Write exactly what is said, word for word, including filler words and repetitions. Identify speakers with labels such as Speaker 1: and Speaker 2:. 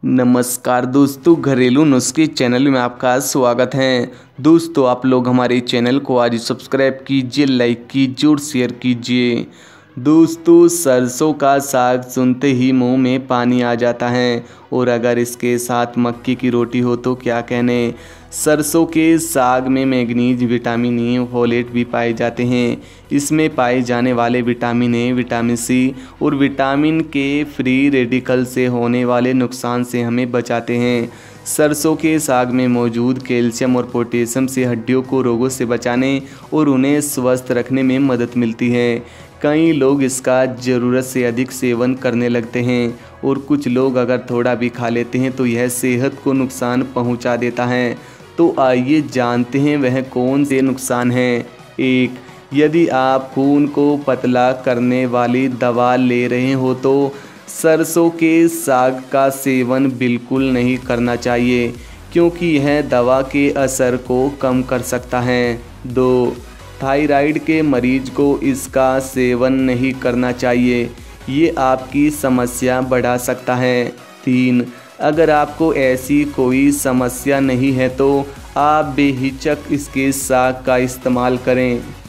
Speaker 1: नमस्कार दोस्तों, घरेलू नुस्खे चैनल में आपका स्वागत है। दोस्तों, आप लोग हमारे चैनल को आज सब्सक्राइब कीजिए, लाइक कीजिए और शेयर कीजिए। दोस्तों, सरसों का साग सुनते ही मुंह में पानी आ जाता है और अगर इसके साथ मक्की की रोटी हो तो क्या कहने। सरसों के साग में मैग्नीज, विटामिन ई, फोलेट भी पाए जाते हैं। इसमें पाए जाने वाले विटामिन ए, विटामिन सी और विटामिन के फ्री रेडिकल से होने वाले नुकसान से हमें बचाते हैं। सरसों के साग में मौजूद कैल्शियम और पोटेशियम से हड्डियों को रोगों से बचाने और उन्हें स्वस्थ रखने में मदद मिलती है। कई लोग इसका ज़रूरत से अधिक सेवन करने लगते हैं और कुछ लोग अगर थोड़ा भी खा लेते हैं तो यह सेहत को नुकसान पहुंचा देता है। तो आइए जानते हैं वह कौन से नुकसान हैं। एक, यदि आप खून को पतला करने वाली दवा ले रहे हो तो सरसों के साग का सेवन बिल्कुल नहीं करना चाहिए, क्योंकि यह दवा के असर को कम कर सकता है। दो, थायराइड के मरीज को इसका सेवन नहीं करना चाहिए, ये आपकी समस्या बढ़ा सकता है। तीन, अगर आपको ऐसी कोई समस्या नहीं है तो आप बेहिचक इसके साग का इस्तेमाल करें।